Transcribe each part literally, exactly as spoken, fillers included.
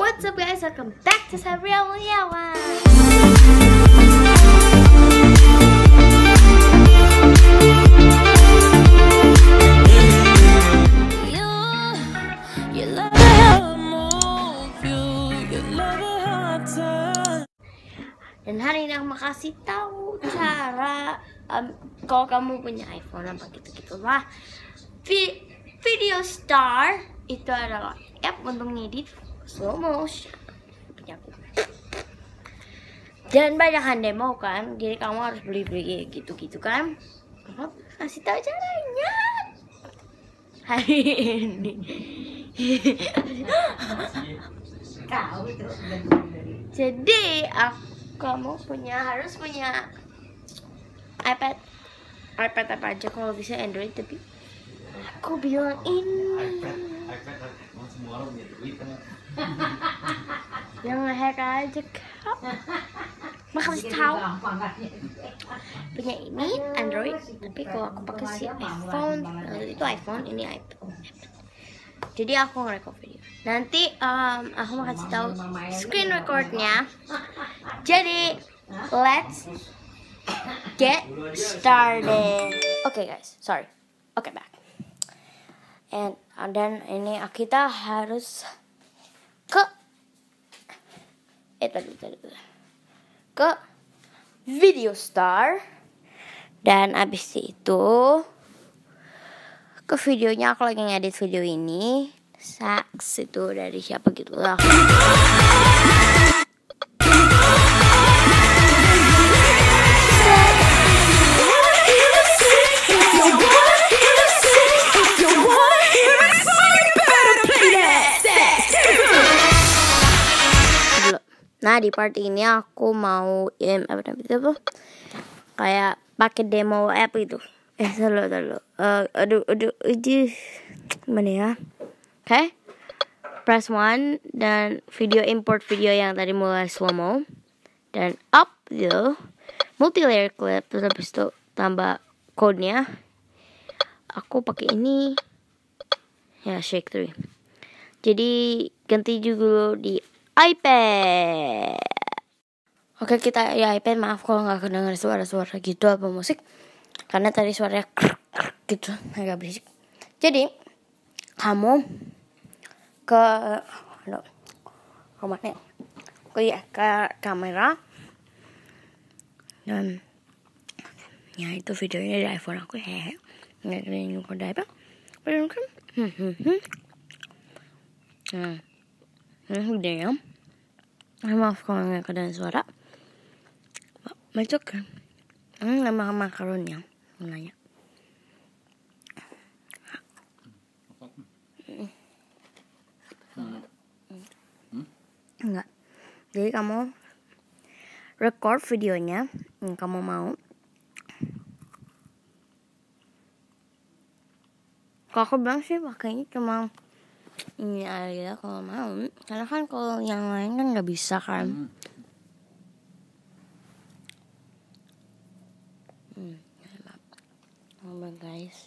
What's up guys, welcome back to Sabria Mulyawan. Dan hari ini aku mau kasih tahu cara um, kalau kamu punya iPhone apa gitu-gitu lah. Vi Video Star itu adalah app untuk ngedit slow motion punya aku. Dan banyak yang demo kan, jadi kamu harus beli-beli gitu-gitu kan. Aku kasih tahu caranya hari ini. Jadi aku kamu punya harus punya iPad iPad apa aja, kalau bisa Android, tapi aku bilang ini iPad iPad semua orang punya duit kan. Yang ngehack aja kak. Makasih tahu punya ini Android, tapi kalau aku pakai si iPhone, itu iPhone, ini iPad. Jadi aku nge-record video. Nanti um, aku mau kasih tahu screen recordnya. Jadi let's get started. Oke okay, guys, sorry. Oke okay, back. And dan ini kita harus ke eh tadi tadi ke Video Star, dan abis itu ke videonya aku lagi ngedit video ini. Sax itu dari siapa gitu lah. Nah di part ini aku mau im apa namanya itu kayak pakai demo app itu. Eh selalu selalu. Uh, aduh aduh aduh mana ya? Oke, okay. Press one dan video import video yang tadi mulai slow mo dan up gitu multi layer clip, terus habis itu tambah code-nya. Aku pakai ini ya Shake three. Jadi ganti juga di iPad. Oke kita ya iPad, maaf kalau nggak kedengar suara-suara gitu apa musik, karena tadi suaranya krek, krek, gitu agak berisik. Jadi kamu ke aduh, rumahnya oh iya ke kamera, dan ya itu videonya di iPhone aku, hehe nggak kena nyukur dari apa belum kan hmm hmm hmm nah ini videonya. Maaf kalau nggak kedengaran suara. Masuk kan hmm, nama makaronnya nanya. Enggak. Jadi kamu record videonya yang kamu mau. Kalau aku bilang sih pakainya cuma ini aja kalau mau, karena kan kalau yang lain kan nggak bisa kan. Hmm, hmm guys.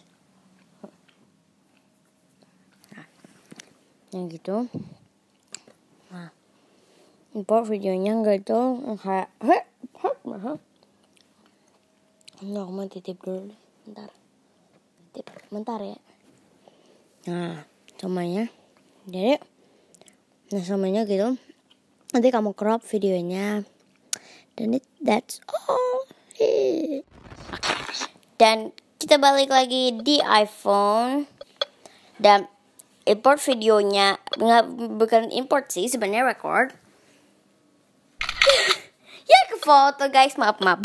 Nah, yang gitu. Nah, import videonya enggak itu kayak heh heh heh. Nggak, mau titip dulu deh, bentar. Titip, bentar ya. Nah, semuanya. Jadi, nah semuanya gitu. Nanti kamu crop videonya. Dan it, that's all. Okay. Dan kita balik lagi di iPhone. Dan import videonya, nggak bukan import sih sebenarnya, record. Ya ke foto guys, maaf maaf.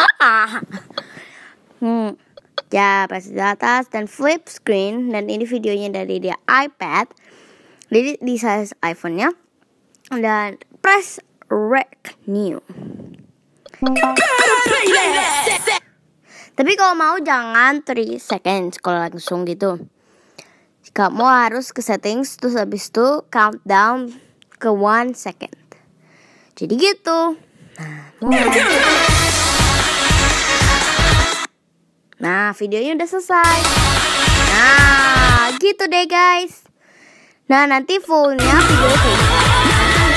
hmm, ya pas di atas dan flip screen, dan ini videonya dari dia iPad, jadi di size iPhone-nya, dan press rec new. Tapi kalau mau jangan three seconds kalau langsung gitu. Kamu harus ke settings, terus habis itu countdown ke one second. Jadi gitu. Nah, mulai. Nah, videonya udah selesai. Nah, gitu deh guys. Nah, nanti fullnya video kayak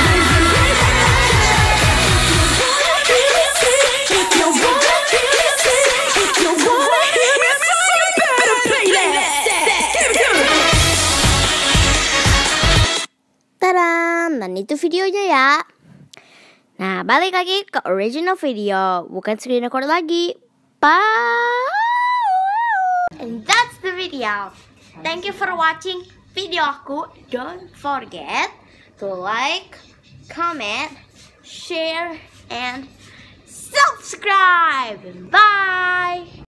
Dan itu videonya ya. Nah, balik lagi ke original video, bukan screen record lagi. Bye. And that's the video. Thank you for watching video aku. Don't forget to like, comment, share, and subscribe. Bye.